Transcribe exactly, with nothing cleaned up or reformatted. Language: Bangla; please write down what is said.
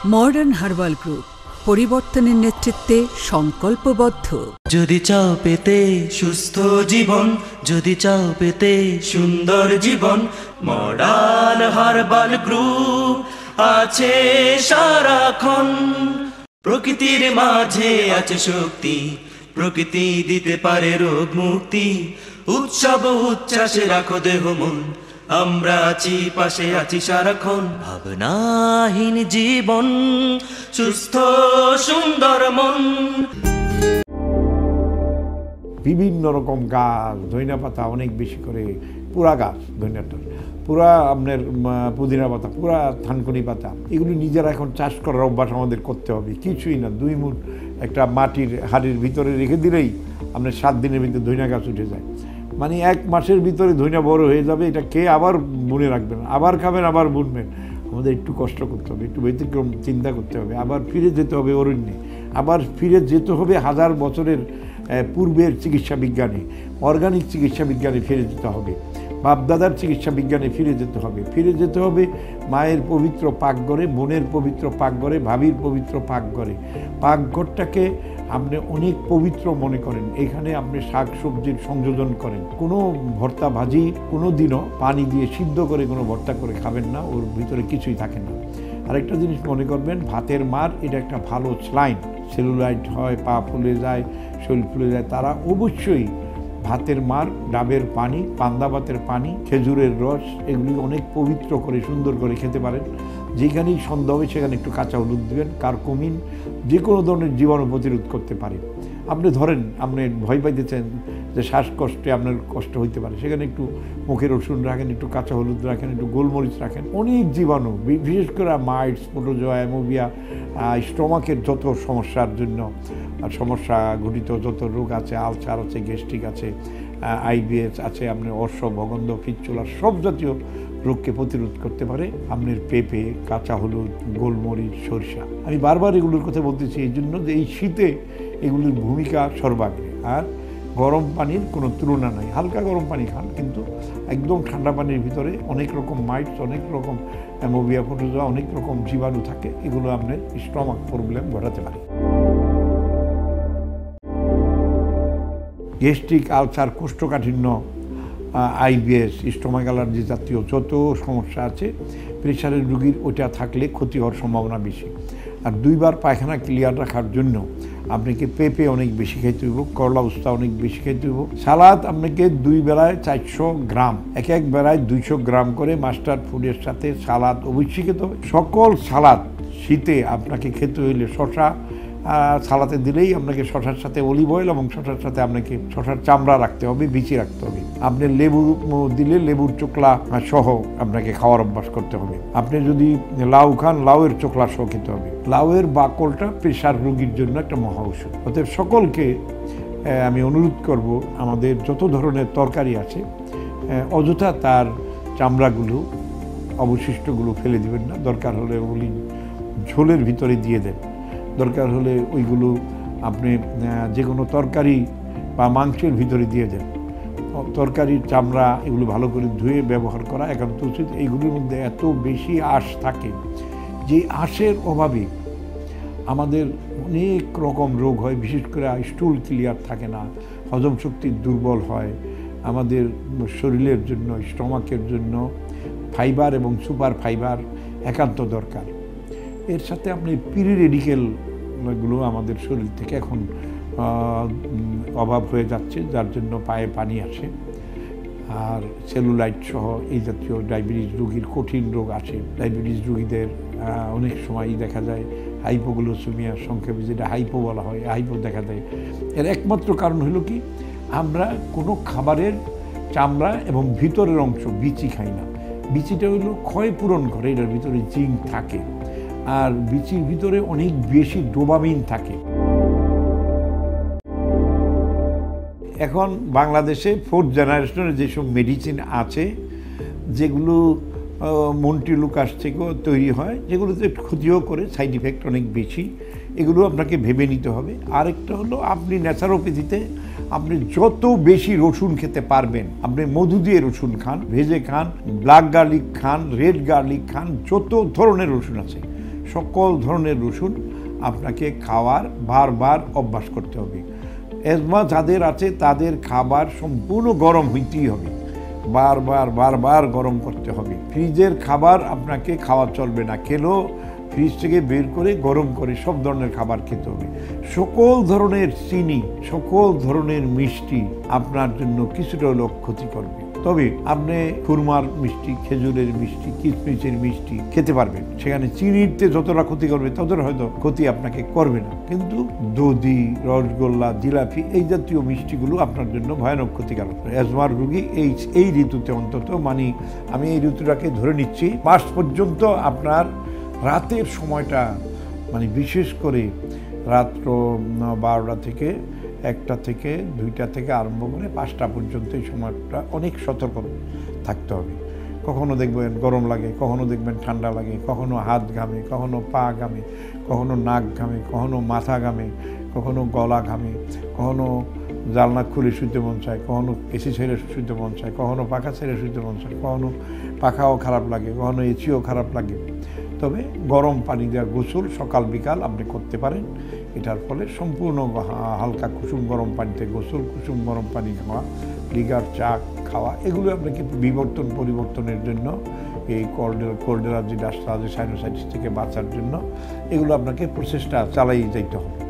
মডার্ন হার্বাল গ্রুপ পরিবর্তনের নেতৃত্বে সংকল্পবদ্ধ। যদি চাও পেতে সুস্থ জীবন, যদি চাও পেতে সুন্দর জীবন, মডার্ন হার্বাল গ্রুপ আছে সারাক্ষণ। প্রকৃতির মাঝে আছে শক্তি, প্রকৃতি দিতে পারে রোগ মুক্তি। উৎসব উচ্ছ্বাসে রাখো দেহ মন, আমরা আছি পাশে আছি সারাক্ষণ। ভাবনাহীন জীবন, সুস্থ সুন্দর মন। বিভিন্ন রকম গাছ, ধনিয়া পাতা অনেক বেশি করে, পুরা গাছ ধনিয়াটার, পুরা আপনার পুদিনা পাতা, পুরা থানকুনি পাতা, এগুলি নিজেরা এখন চাষ করার অভ্যাস আমাদের করতে হবে। কিছুই না, দুই মুঠ একটা মাটির হাড়ির ভিতরে রেখে দিলেই আপনার সাত দিনের ভিতরে ধনিয়া গাছ উঠে যায়। মানে এক মাসের ভিতরে ধনিয়া বড় হয়ে যাবে, এটা খেয়ে আবার বুনে রাখবেন, আবার খাবেন, আবার বুনবেন। আমাদের একটু কষ্ট করতে হবে, একটু ব্যতিক্রম চিন্তা করতে হবে, আবার ফিরে যেতে হবে অরণ্যে, আবার ফিরে যেতে হবে হাজার বছরের পূর্বের চিকিৎসা বিজ্ঞানে, অর্গানিক চিকিৎসা বিজ্ঞানে ফিরে যেতে হবে, বাপদাদার চিকিৎসা বিজ্ঞানে ফিরে যেতে হবে। ফিরে যেতে হবে মায়ের পবিত্র পাকঘরে, বোনের পবিত্র পাকঘরে, ভাবির পবিত্র পাকঘরে। পাকঘরটাকে আপনি অনেক পবিত্র মনে করেন, এখানে আপনি শাক সবজির সংযোজন করেন। কোনো ভর্তা ভাজি কোনো দিনও পানি দিয়ে সিদ্ধ করে কোনো ভর্তা করে খাবেন না, ওর ভিতরে কিছুই থাকে না। আরেকটা জিনিস মনে করবেন, ভাতের মার এটা একটা ভালো স্লাইন, সেলুলাইট হয়, পা ফুলে যায়, শরীর ফুলে যায়, তারা অবশ্যই ভাতের মার, ডাবের পানি, পান্তা ভাতের পানি, খেজুরের রস, এগুলি অনেক পবিত্র করে সুন্দর করে খেতে পারেন। যেখানেই সন্ধ্যা হবে সেখানে একটু কাঁচা হলুদ দেবেন, কারকুমিন যে কোনো ধরনের জীবাণু প্রতিরোধ করতে পারে। আপনি ধরেন আপনি ভয় পাইতেছেন যে শ্বাসকষ্টে আপনার কষ্ট হইতে পারে, সেখানে একটু মুখে রসুন রাখেন, একটু কাঁচা হলুদ রাখেন, একটু গোলমরিচ রাখেন। অনেক জীবাণু, বিশেষ করে মাইটস, প্রোটোজোয়া, অ্যামোবিয়া, স্টমাকের যত সমস্যার জন্য সমস্যা ঘটিত যত রোগ আছে, আলসার আছে, গ্যাস্ট্রিক আছে, আইবিএস আছে, আপনার অর্শ, ভগন্ধ, ফিচুলার সব জাতীয় রোগকে প্রতিরোধ করতে পারে আপনার পেঁপে, কাঁচা হলুদ, গোলমরিচ, সরিষা। আমি বারবার এগুলোর কথা বলতেছি এই জন্য যে এই শীতে এগুলির ভূমিকা সর্বাগ্রে। আর গরম পানির কোনো তুলনা নাই, হালকা গরম পানি খান, কিন্তু একদম ঠান্ডা পানির ভিতরে অনেক রকম মাইটস, অনেক রকম অ্যামোবিয়া, প্রোটোজোয়া, অনেক রকম জীবাণু থাকে, এগুলো আপনার স্টমাক প্রবলেম ঘটাতে পারে। গ্যাস্ট্রিক, আলসার, কোষ্ঠকাঠিন্য, আইবিএস, স্টোমাক অ্যালার্জি জাতীয় যত সমস্যা আছে, প্রেশারের রুগীর ওটা থাকলে ক্ষতি হওয়ার সম্ভাবনা বেশি। আর দুইবার পায়খানা ক্লিয়ার রাখার জন্য আপনাকে পেঁপে অনেক বেশি খেতে হইব, করলা উস্তা অনেক বেশি খেতে হইব। সালাদ আপনাকে দুই বেলায় চারশো গ্রাম, এক এক বেলায় দুইশো গ্রাম করে মাস্টার্ড ফুডের সাথে সালাদ অবশ্যই খেতে হবে। সকল সালাদ শীতে আপনাকে খেতে হইলে শশা সালাতে দিলেই আপনাকে শশার সাথে অলিভ অয়েল এবং শশার সাথে আপনাকে শশার চামড়া রাখতে হবে, বিচি রাখতে হবে। আপনি লেবু দিলে লেবুর চোকলা সহ আপনাকে খাওয়ার অভ্যাস করতে হবে। আপনি যদি লাউ খান, লাউয়ের চোকলা সহ খেতে হবে। লাউয়ের বাকলটা প্রেশার রোগীর জন্য একটা মহা ঔষধ। অতএব সকলকে আমি অনুরোধ করব, আমাদের যত ধরনের তরকারি আছে অযথা তার চামড়াগুলো, অবশিষ্টগুলো ফেলে দিবেন না। দরকার হলে ওগুলি ঝোলের ভিতরে দিয়ে দেন, দরকার হলে ওইগুলো আপনি যে কোনো তরকারি বা মাংসের ভিতরে দিয়ে দেন। তরকারির চামড়া এগুলো ভালো করে ধুয়ে ব্যবহার করা একান্ত উচিত। এইগুলির মধ্যে এত বেশি আঁশ থাকে, যে আঁশের অভাবে আমাদের অনেক রকম রোগ হয়, বিশেষ করে স্টুল ক্লিয়ার থাকে না, হজম শক্তি দুর্বল হয়। আমাদের শরীরের জন্য, স্টমাকের জন্য ফাইবার এবং সুপার ফাইবার একান্ত দরকার। এর সাথে আপনি পিরি রেডিকেলগুলো আমাদের শরীর থেকে এখন অভাব হয়ে যাচ্ছে, যার জন্য পায়ে পানি আসে। আর সেলুলাইট সহ এই জাতীয় ডায়াবেটিস রোগীর কঠিন রোগ আসে। ডায়াবেটিস রোগীদের অনেক সময়ই দেখা যায় হাইপোগ্লাইসেমিয়া, সংক্ষেপে যেটা হাইপো বলা হয়, হাইপো দেখা দেয়। এর একমাত্র কারণ হলো কি, আমরা কোনো খাবারের চামড়া এবং ভিতরের অংশ বিচি খাই না। বিচিটা হলো ক্ষয় পূরণ করে, এটার ভিতরে জিঙ্ক থাকে, আর বিচির ভিতরে অনেক বেশি ডোপামিন থাকে। এখন বাংলাদেশে ফোর্থ জেনারেশনের যেসব মেডিসিন আছে, যেগুলো মন্টিলুকাস থেকেও তৈরি হয়, যেগুলোতে ক্ষতিও করে, সাইড ইফেক্ট অনেক বেশি, এগুলো আপনাকে ভেবে নিতে হবে। আরেকটা হলো, আপনি ন্যাচারোপ্যাথিতে আপনি যত বেশি রসুন খেতে পারবেন, আপনি মধু দিয়ে রসুন খান, ভেজে খান, ব্ল্যাক গার্লিক খান, রেড গার্লিক খান, যত ধরনের রসুন আছে সকল ধরনের রসুন আপনাকে খাওয়ার বারবার অভ্যাস করতে হবে। অ্যাজমা যাদের আছে তাদের খাবার সম্পূর্ণ গরম হইতেই হবে, বারবার বারবার গরম করতে হবে। ফ্রিজের খাবার আপনাকে খাওয়া চলবে না, খেলেও ফ্রিজ থেকে বের করে গরম করে সব ধরনের খাবার খেতে হবে। সকল ধরনের চিনি, সকল ধরনের মিষ্টি আপনার জন্য কিছুটা হলেও ক্ষতি করবে। তবে আপনি খুরমার মিষ্টি, খেজুরের মিষ্টি, কিশমিশের মিষ্টি খেতে পারবেন, সেখানে চিনিতে যতটা ক্ষতি করবে ততটা হয়তো ক্ষতি আপনাকে করবে না। কিন্তু দধি, রসগোল্লা, জিলাপি এই জাতীয় মিষ্টিগুলো আপনার জন্য ভয়ানক ক্ষতিকারক। অ্যাজমার রোগী এই এই ঋতুতে অন্তত, মানে আমি এই ঋতুটাকে ধরে নিচ্ছি, মাস পর্যন্ত আপনার রাতের সময়টা, মানে বিশেষ করে রাত্র বারোটা থেকে একটা থেকে দুইটা থেকে আরম্ভ করে পাঁচটা পর্যন্ত এই সময়টা অনেক সতর্ক থাকতে হবে। কখনো দেখবেন গরম লাগে, কখনো দেখবেন ঠান্ডা লাগে, কখনো হাত ঘামে, কখনো পা ঘামে, কখনো নাক ঘামে, কখনো মাথা ঘামে, কখনো গলা ঘামে, কখনো জানলা খুলে শুইতে মন চায়, কখনো এসি ছেড়ে শুইতে মন চায়, কখনো পাখা ছেড়ে শুইতে মন চায়, কখনো পাখাও খারাপ লাগে, কখনো এসিও খারাপ লাগে। তবে গরম পানি দেওয়া গোসল সকাল বিকাল আপনি করতে পারেন। এটার ফলে সম্পূর্ণ হালকা কুসুম গরম পানিতে গোসল, কুসুম গরম পানি খাওয়া, লিগার চা খাওয়া, এগুলো আপনাকে বিবর্তন পরিবর্তনের জন্য, এই কোল্ডের cold allergy, dust allergy, sinusitis থেকে বাঁচার জন্য এগুলো আপনাকে প্রচেষ্টা চালাই যেতে হবে।